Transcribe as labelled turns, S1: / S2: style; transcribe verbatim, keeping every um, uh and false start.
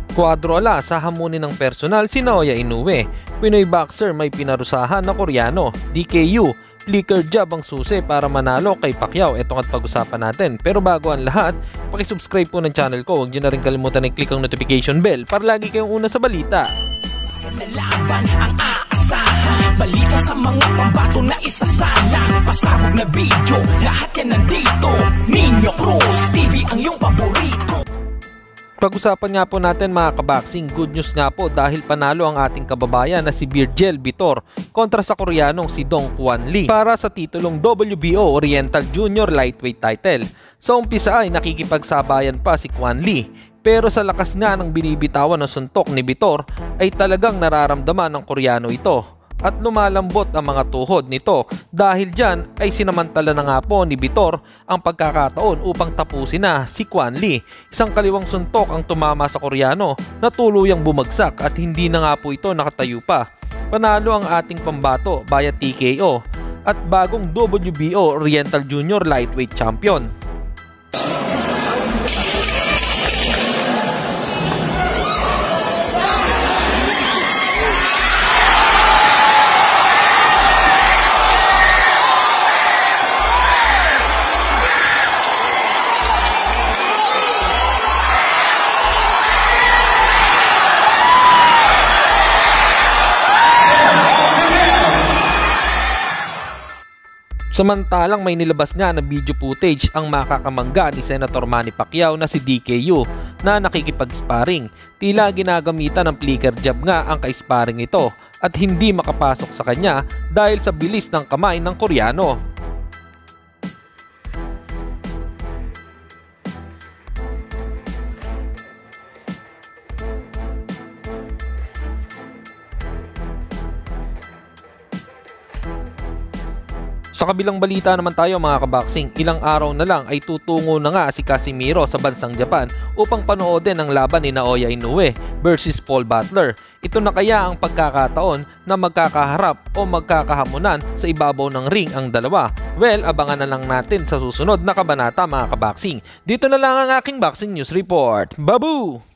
S1: Quadro Alas hahamunin ng personal si Inoue. Pinoy boxer may pinarusahan na Koreano. D K U, flicker jab ang susi para manalo kay Pacquiao. Ito at pag-usapan natin. Pero bago ang lahat, pakisubscribe po ng channel ko. Huwag nyo na rin kalimutan i-click ang notification bell para lagi kayong una sa balita.
S2: Lalaban ang aasahan, balita sa mga pambato na isasalang, pasabog na video, lahat yan nandito. Ninyo Cruz T V ang iyong paborito.
S1: Pag-usapan nga po natin mga kaboxing, good news nga po dahil panalo ang ating kababayan na si Virgil Vitor kontra sa Koreanong si Dong Kwon Lee para sa titulong W B O Oriental Junior Lightweight title. Sa umpisa ay nakikipagsabayan pa si Kwon Lee, pero sa lakas nga ng binibitawan ng suntok ni Vitor ay talagang nararamdaman ng Koreano ito at lumalambot ang mga tuhod nito. Dahil dyan ay sinamantala na nga po ni Vitor ang pagkakataon upang tapusin na si Kwon Lee. Isang kaliwang suntok ang tumama sa Koreano na tuluyang bumagsak at hindi na nga po ito nakatayo pa. Panalo ang ating pambato via T K O at bagong W B O Oriental Junior Lightweight Champion. Samantalang may nilabas nga na video footage ang makakamangga ni Senator Manny Pacquiao na si D K U na nakikipag-sparring. Tila ginagamitan ng flicker jab nga ang ka-sparring nito at hindi makapasok sa kanya dahil sa bilis ng kamay ng Koreano. Sa kabilang balita naman tayo mga kaboxing, ilang araw na lang ay tutungo na nga si Casimero sa bansang Japan upang panoodin ang laban ni Naoya Inoue versus Paul Butler. Ito na kaya ang pagkakataon na magkakaharap o magkakahamunan sa ibabaw ng ring ang dalawa? Well, abangan na lang natin sa susunod na kabanata mga kaboxing. Dito na lang ang aking boxing news report. Babu!